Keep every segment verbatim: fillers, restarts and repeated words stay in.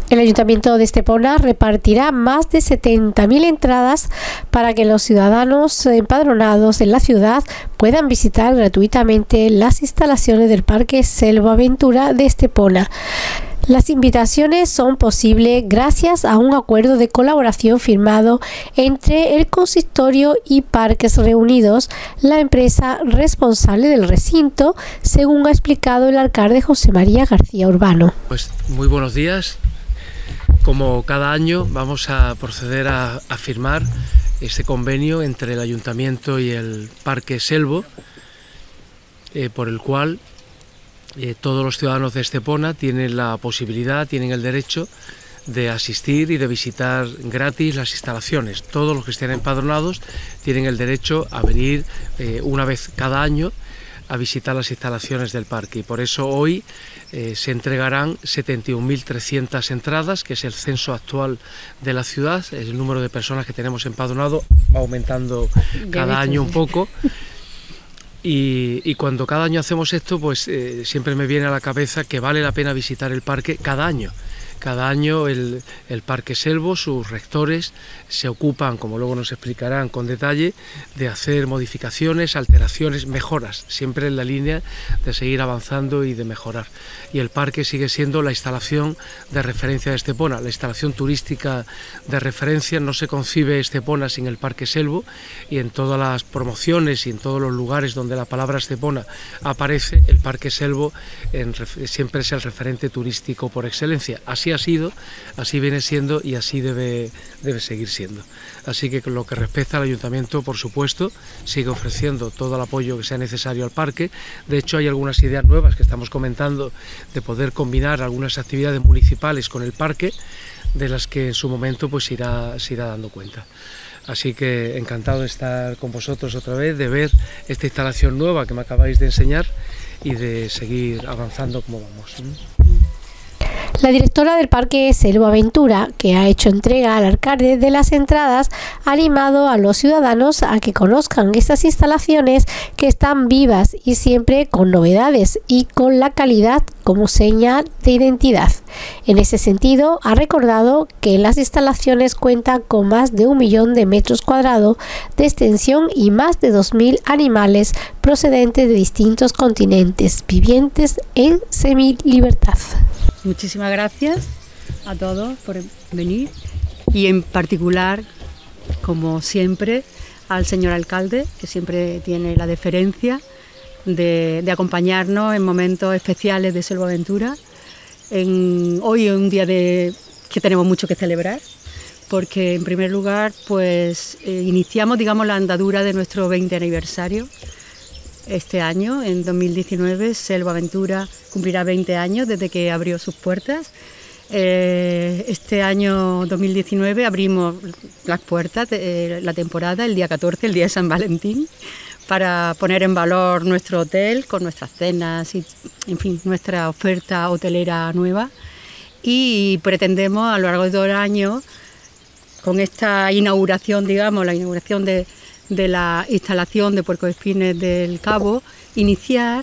El Ayuntamiento de Estepona repartirá más de setenta mil entradas para que los ciudadanos empadronados en la ciudad puedan visitar gratuitamente las instalaciones del Parque Selva Aventura de Estepona. Las invitaciones son posibles gracias a un acuerdo de colaboración firmado entre el Consistorio y Parques Reunidos, la empresa responsable del recinto, según ha explicado el alcalde José María García Urbano. Pues muy buenos días. Como cada año vamos a proceder a, a firmar este convenio entre el Ayuntamiento y el Parque Selvo, eh, por el cual eh, todos los ciudadanos de Estepona tienen la posibilidad, tienen el derecho de asistir y de visitar gratis las instalaciones. Todos los que estén empadronados tienen el derecho a venir eh, una vez cada año a visitar las instalaciones del parque, y por eso hoy eh, se entregarán setenta y un mil trescientas entradas, que es el censo actual de la ciudad. El número de personas que tenemos empadronado va aumentando cada año un poco, y, y cuando cada año hacemos esto, pues eh, siempre me viene a la cabeza que vale la pena visitar el parque cada año. Cada año el, el Parque Selvo, sus rectores, se ocupan, como luego nos explicarán con detalle, de hacer modificaciones, alteraciones, mejoras, siempre en la línea de seguir avanzando y de mejorar. Y el parque sigue siendo la instalación de referencia de Estepona, la instalación turística de referencia. No se concibe Estepona sin el Parque Selvo, y en todas las promociones y en todos los lugares donde la palabra Estepona aparece, el Parque Selvo en, siempre es el referente turístico por excelencia. Así ha sido, así viene siendo y así debe, debe seguir siendo. Así que con lo que respecta al Ayuntamiento, por supuesto, sigue ofreciendo todo el apoyo que sea necesario al parque. De hecho, hay algunas ideas nuevas que estamos comentando de poder combinar algunas actividades municipales con el parque, de las que en su momento pues irá, se irá dando cuenta. Así que encantado de estar con vosotros otra vez, de ver esta instalación nueva que me acabáis de enseñar y de seguir avanzando como vamos. La directora del Parque Selva Aventura, que ha hecho entrega al alcalde de las entradas, ha animado a los ciudadanos a que conozcan estas instalaciones que están vivas y siempre con novedades y con la calidad como señal de identidad. En ese sentido, ha recordado que las instalaciones cuentan con más de un millón de metros cuadrados de extensión y más de dos mil animales procedentes de distintos continentes, vivientes en semilibertad. Muchísimas gracias a todos por venir, y en particular, como siempre, al señor alcalde, que siempre tiene la deferencia de, de acompañarnos en momentos especiales de Selva Aventura. En, hoy es un día de, que tenemos mucho que celebrar, porque en primer lugar pues eh, iniciamos, digamos, la andadura de nuestro veinte aniversario. Este año, en dos mil diecinueve, Selva Aventura cumplirá veinte años desde que abrió sus puertas. Eh, este año dos mil diecinueve abrimos las puertas de eh, la temporada el día catorce, el día de San Valentín, para poner en valor nuestro hotel con nuestras cenas y, en fin, nuestra oferta hotelera nueva. Y pretendemos a lo largo de todo el año, con esta inauguración, digamos, la inauguración de de la instalación de Puercoespines del Cabo, iniciar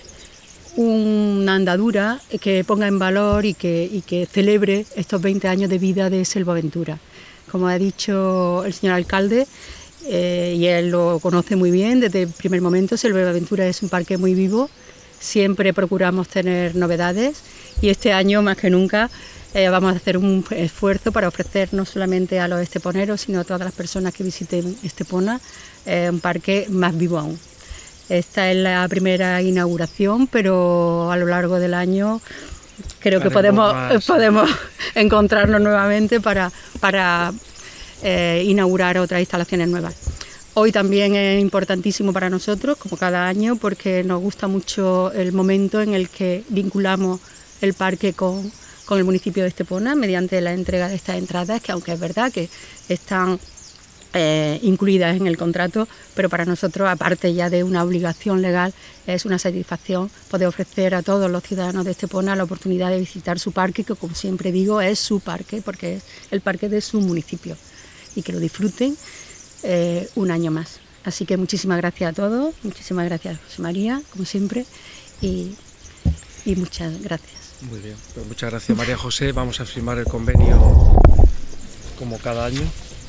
una andadura que ponga en valor y que, y que celebre estos veinte años de vida de Selva Aventura. Como ha dicho el señor alcalde, eh, y él lo conoce muy bien desde el primer momento, Selva Aventura es un parque muy vivo, siempre procuramos tener novedades, y este año más que nunca Eh, vamos a hacer un esfuerzo para ofrecer no solamente a los esteponeros, sino a todas las personas que visiten Estepona eh, un parque más vivo aún. Esta es la primera inauguración, pero a lo largo del año creo que podemos, podemos encontrarnos nuevamente para, para eh, inaugurar otras instalaciones nuevas. Hoy también es importantísimo para nosotros, como cada año, porque nos gusta mucho el momento en el que vinculamos el parque con con el municipio de Estepona mediante la entrega de estas entradas, que aunque es verdad que están eh, incluidas en el contrato, pero para nosotros, aparte ya de una obligación legal, es una satisfacción poder ofrecer a todos los ciudadanos de Estepona la oportunidad de visitar su parque, que como siempre digo es su parque, porque es el parque de su municipio, y que lo disfruten eh, un año más. Así que muchísimas gracias a todos, muchísimas gracias a José María, como siempre, y, y muchas gracias. Muy bien, pues muchas gracias María José. Vamos a firmar el convenio como cada año.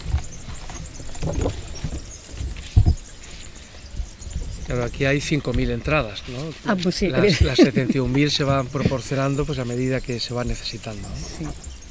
Claro, aquí hay cinco mil entradas, ¿no? Ah, pues sí. Las, las setenta y un mil se van proporcionando pues a medida que se van necesitando, ¿no? Sí.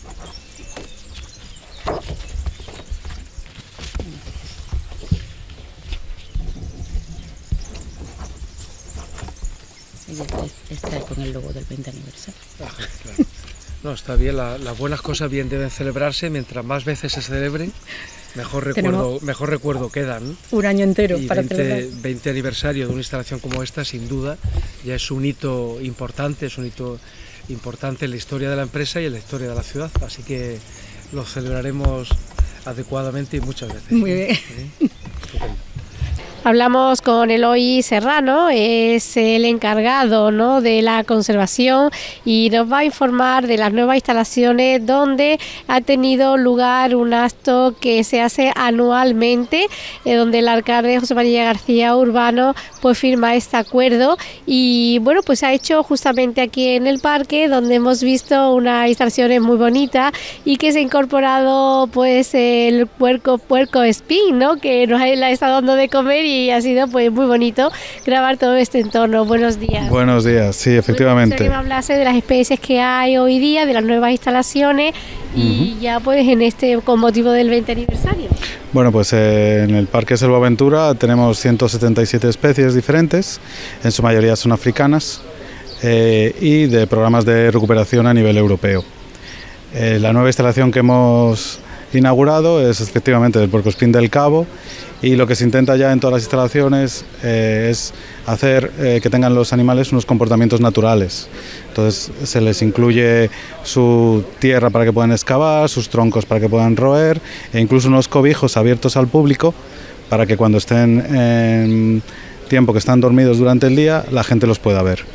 Está con el logo del veinte aniversario. Ah, claro. No, está bien, la, las buenas cosas bien deben celebrarse, mientras más veces se celebren, mejor recuerdo, mejor recuerdo quedan. Un año entero y para veinte, celebrar. veinte aniversario de una instalación como esta, sin duda, ya es un hito importante, es un hito importante en la historia de la empresa y en la historia de la ciudad, así que lo celebraremos adecuadamente y muchas veces. Muy bien. ¿Sí? Estupendo. Hablamos con Eloy Serrano, es el encargado, ¿no?, de la conservación y nos va a informar de las nuevas instalaciones donde ha tenido lugar un acto que se hace anualmente, eh, donde el alcalde José María García Urbano pues firma este acuerdo y bueno, pues se ha hecho justamente aquí en el parque, donde hemos visto unas instalaciones muy bonitas y que se ha incorporado pues el puerco puerco espín, ¿no?, que nos ha, ha estado dando de comer y y ha sido pues muy bonito grabar todo este entorno. Buenos días. Buenos días, sí, efectivamente. Bueno, me hablase de las especies que hay hoy día, de las nuevas instalaciones y uh-huh. ya pues en este con motivo del veinte aniversario. Bueno, pues eh, en el Parque Selva Aventura tenemos ciento setenta y siete especies diferentes, en su mayoría son africanas eh, y de programas de recuperación a nivel europeo. Eh, la nueva instalación que hemos inaugurado es efectivamente del puercoespín del Cabo y lo que se intenta ya en todas las instalaciones eh, es hacer eh, que tengan los animales unos comportamientos naturales. Entonces se les incluye su tierra para que puedan excavar, sus troncos para que puedan roer e incluso unos cobijos abiertos al público para que cuando estén en tiempo que están dormidos durante el día la gente los pueda ver.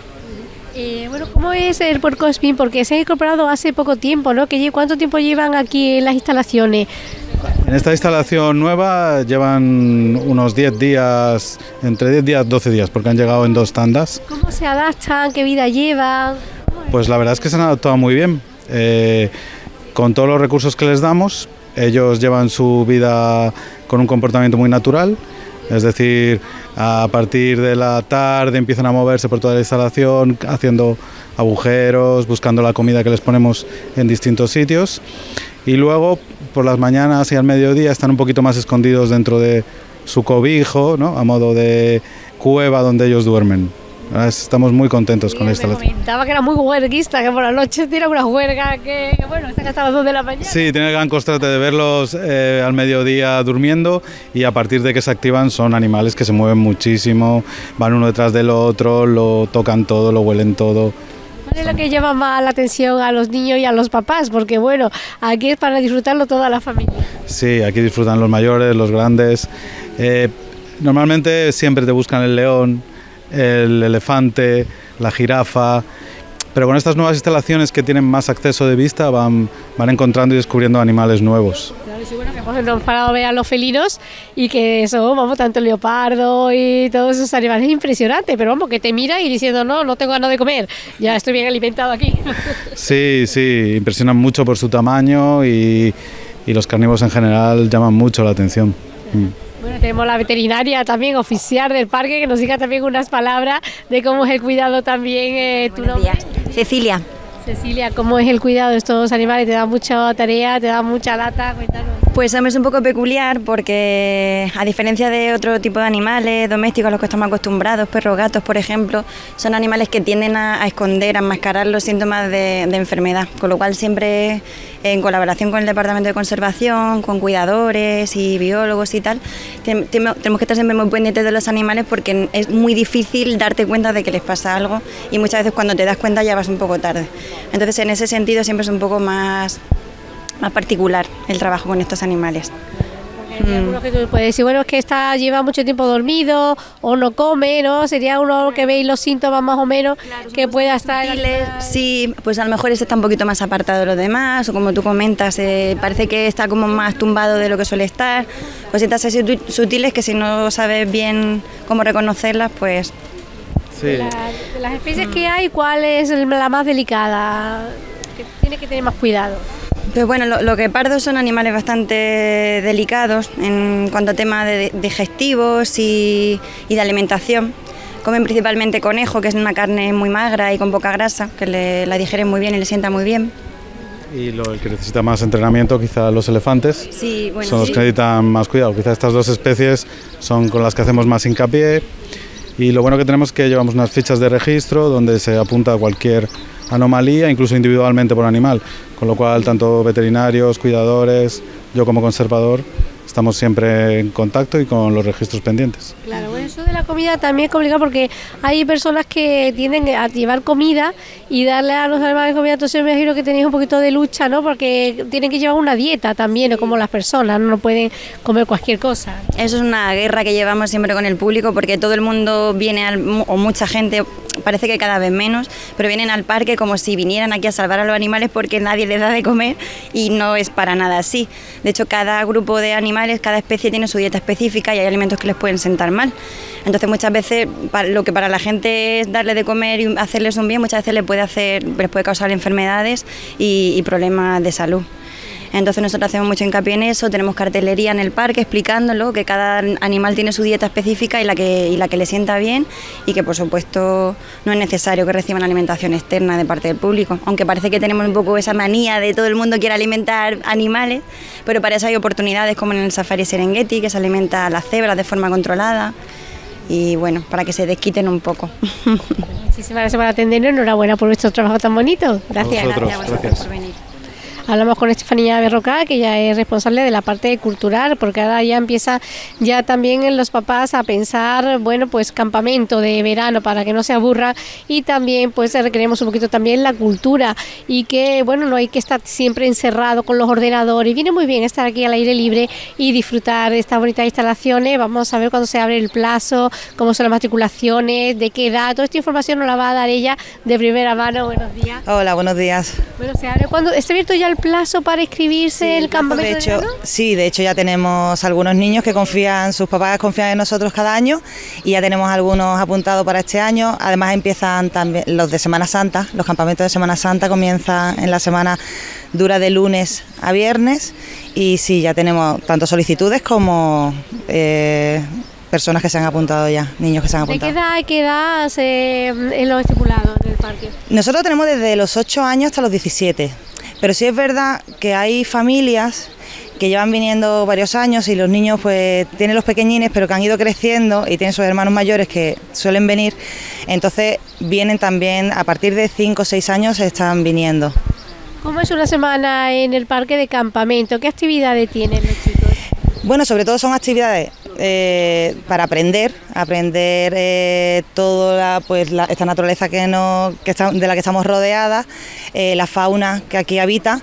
Eh, bueno, ¿cómo es el puercoespín? Porque se ha incorporado hace poco tiempo, ¿no? ¿Cuánto tiempo llevan aquí en las instalaciones? En esta instalación nueva llevan unos diez días, entre diez días y doce días, porque han llegado en dos tandas. ¿Cómo se adaptan? ¿Qué vida llevan? Pues la verdad es que se han adaptado muy bien. Eh, con todos los recursos que les damos, ellos llevan su vida con un comportamiento muy natural. Es decir, a partir de la tarde empiezan a moverse por toda la instalación, haciendo agujeros, buscando la comida que les ponemos en distintos sitios. Y luego, por las mañanas y al mediodía, están un poquito más escondidos dentro de su cobijo, ¿no?, a modo de cueva donde ellos duermen. Estamos muy contentos sí, con la instalación. Me comentaba que era muy huerguista, que por la noche tiene una huelga, que, que bueno, están hasta las dos de la mañana. Sí, tiene el gran constante de verlos eh, al mediodía durmiendo y a partir de que se activan son animales que se mueven muchísimo, van uno detrás del otro, lo tocan todo, lo huelen todo. ¿Cuál es lo que llama más la atención a los niños y a los papás? Porque bueno, aquí es para disfrutarlo toda la familia. Sí, aquí disfrutan los mayores, los grandes. Eh, normalmente siempre te buscan el león, el elefante, la jirafa, pero con estas nuevas instalaciones que tienen más acceso de vista van, van encontrando y descubriendo animales nuevos. Claro, sí, bueno, que hemos no parado a ver a los felinos y que son, vamos, tanto el leopardo y todos esos animales, es impresionante, pero vamos, que te mira y diciendo, no, no tengo ganas de comer, ya estoy bien alimentado aquí. Sí, sí, impresionan mucho por su tamaño y, y los carnívoros en general llaman mucho la atención. Mm. Bueno, tenemos la veterinaria también oficial del parque que nos diga también unas palabras de cómo es el cuidado también. Eh, ¿tu nombre? Cecilia. Cecilia, ¿cómo es el cuidado de estos animales? ¿Te da mucha tarea, te da mucha lata? Cuéntanos. Pues es un poco peculiar porque a diferencia de otro tipo de animales domésticos a los que estamos acostumbrados, perros, gatos por ejemplo, son animales que tienden a, a esconder, a enmascarar los síntomas de, de enfermedad, con lo cual siempre en colaboración con el Departamento de Conservación, con cuidadores y biólogos y tal, te, te, tenemos que estar siempre muy pendientes de los animales porque es muy difícil darte cuenta de que les pasa algo y muchas veces cuando te das cuenta ya vas un poco tarde. Entonces en ese sentido siempre es un poco más, más particular el trabajo con estos animales. Hay algunos que tú puedes decir, bueno, es que está, lleva mucho tiempo dormido o no come, ¿no? Sería uno que veis los síntomas más o menos, claro, que pueda estar... Sutiles, sí, pues a lo mejor ese está un poquito más apartado de los demás, o como tú comentas, eh, parece que está como más tumbado de lo que suele estar. Cositas así sutiles que si no sabes bien cómo reconocerlas, pues Sí. De, la, de las especies que hay, ¿cuál es la más delicada? Que tiene que tener más cuidado. Pues bueno, lo, lo que pardos son animales bastante delicados en cuanto a temas de, digestivos y, y de alimentación. Comen principalmente conejo, que es una carne muy magra y con poca grasa, que le, la digieren muy bien y le sienta muy bien. Y lo, el que necesita más entrenamiento, quizá los elefantes, sí, bueno, son los sí. que necesitan más cuidado. Quizá estas dos especies son con las que hacemos más hincapié. Y lo bueno que tenemos es que llevamos unas fichas de registro donde se apunta a cualquier anomalía, incluso individualmente por animal. Con lo cual, tanto veterinarios, cuidadores, yo como conservador, estamos siempre en contacto y con los registros pendientes. Claro, bueno, eso de la comida también es complicado porque hay personas que tienden a llevar comida y darle a los animales comida, entonces me imagino que tenéis un poquito de lucha, ¿no? Porque tienen que llevar una dieta también, ¿no? Como las personas, no pueden comer cualquier cosa. Eso es una guerra que llevamos siempre con el público porque todo el mundo viene, al, o mucha gente, parece que cada vez menos, pero vienen al parque como si vinieran aquí a salvar a los animales porque nadie les da de comer y no es para nada así. De hecho, cada grupo de animales, cada especie tiene su dieta específica y hay alimentos que les pueden sentar mal. Entonces muchas veces lo que para la gente es darle de comer y hacerles un bien, muchas veces les puede, hacer, les puede causar enfermedades y, y problemas de salud. Entonces nosotros hacemos mucho hincapié en eso, tenemos cartelería en el parque explicándolo, que cada animal tiene su dieta específica y la que, y la que le sienta bien y que por supuesto no es necesario que reciban alimentación externa de parte del público, aunque parece que tenemos un poco esa manía de todo el mundo quiere alimentar animales, pero para eso hay oportunidades como en el Safari Serengeti, que se alimenta a las cebras de forma controlada y bueno, para que se desquiten un poco. Muchísimas gracias por atendernos, enhorabuena por vuestro trabajo tan bonito. Gracias. A vosotros, Gracias a vosotros gracias. por venir. Hablamos con Estefanía Berrocal, que ya es responsable de la parte cultural, porque ahora ya empieza ya también en los papás a pensar, bueno, pues campamento de verano para que no se aburran y también pues requerimos un poquito también la cultura y que, bueno, no hay que estar siempre encerrado con los ordenadores. Viene muy bien estar aquí al aire libre y disfrutar de estas bonitas instalaciones. Vamos a ver cuándo se abre el plazo, cómo son las matriculaciones, de qué edad. Toda esta información nos la va a dar ella de primera mano. Buenos días. Hola, buenos días. Bueno, se abre cuando está abierto ya el plazo para inscribirse en Sí, el campamento de hecho, verano? sí, de hecho ya tenemos algunos niños que confían, sus papás confían en nosotros cada año y ya tenemos algunos apuntados para este año. Además empiezan también los de Semana Santa, los campamentos de Semana Santa comienzan en la semana, dura de lunes a viernes y sí, ya tenemos tanto solicitudes como eh, personas que se han apuntado ya, niños que se han ¿De apuntado. qué edad, qué edad se, en los estipulados del parque? Nosotros tenemos desde los ocho años hasta los diecisiete. Pero sí es verdad que hay familias que llevan viniendo varios años y los niños pues tienen los pequeñines pero que han ido creciendo y tienen sus hermanos mayores que suelen venir, entonces vienen también a partir de cinco o seis años están viniendo. ¿Cómo es una semana en el parque de campamento? ¿Qué actividades tienen los chicos? Bueno, sobre todo son actividades eh, para aprender, aprender eh, toda la, pues, la, esta naturaleza que no, que está, de la que estamos rodeadas, eh, la fauna que aquí habita.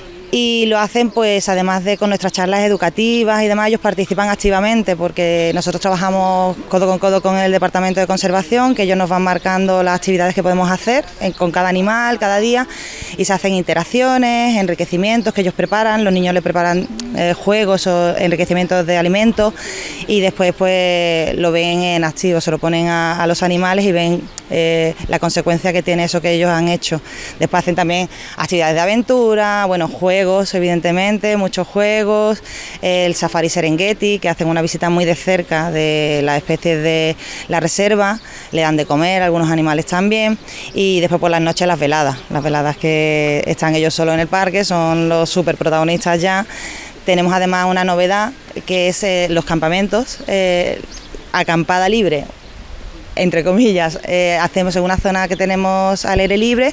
Y lo hacen pues además de con nuestras charlas educativas y demás, ellos participan activamente porque nosotros trabajamos codo con codo con el Departamento de Conservación, que ellos nos van marcando las actividades que podemos hacer en, con cada animal, cada día, y se hacen interacciones, enriquecimientos que ellos preparan, los niños le preparan eh, juegos o enriquecimientos de alimentos y después pues lo ven en activo, se lo ponen a, a los animales y ven eh, la consecuencia que tiene eso que ellos han hecho. Después hacen también actividades de aventura, bueno, juegos, Juegos, evidentemente, muchos juegos, el Safari Serengeti, que hacen una visita muy de cerca de las especies de la reserva, le dan de comer a algunos animales también, y después por las noches las veladas, las veladas que están ellos solos en el parque, son los super protagonistas ya. Tenemos además una novedad, que es eh, los campamentos, eh, acampada libre, entre comillas, eh, hacemos en una zona que tenemos al aire libre,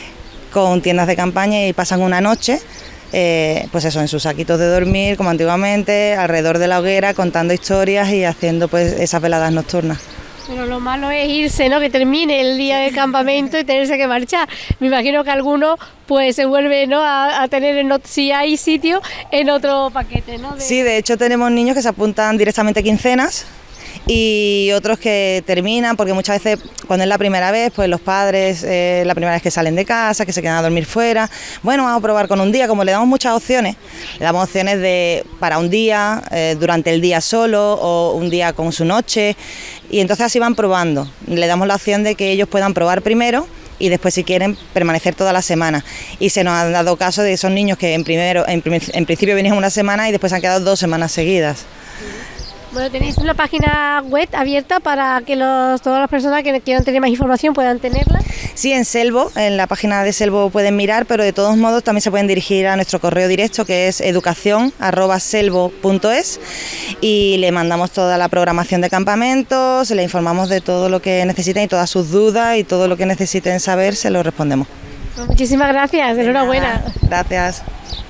con tiendas de campaña y pasan una noche, eh, pues eso, en sus saquitos de dormir, como antiguamente, alrededor de la hoguera, contando historias y haciendo pues esas veladas nocturnas. Pero lo malo es irse, ¿no? Que termine el día de campamento y tenerse que marchar. Me imagino que alguno pues se vuelve, ¿no? a, a tener, en, si hay sitio, en otro paquete, ¿no? De... Sí, de hecho tenemos niños que se apuntan directamente a quincenas y otros que terminan, porque muchas veces cuando es la primera vez, pues los padres, eh, la primera vez que salen de casa, que se quedan a dormir fuera, bueno, vamos a probar con un día, como le damos muchas opciones, le damos opciones de para un día, eh, durante el día solo o un día con su noche, y entonces así van probando, le damos la opción de que ellos puedan probar primero y después si quieren permanecer toda la semana. Y se nos han dado casos de esos niños que en, primero, en, en principio venían una semana y después se han quedado dos semanas seguidas. Bueno, tenéis una página web abierta para que los, todas las personas que quieran tener más información puedan tenerla. Sí, en Selvo, en la página de Selvo pueden mirar, pero de todos modos también se pueden dirigir a nuestro correo directo, que es educación arroba selvo punto es, y le mandamos toda la programación de campamentos, le informamos de todo lo que necesiten y todas sus dudas y todo lo que necesiten saber se lo respondemos. Pues muchísimas gracias, enhorabuena. Gracias.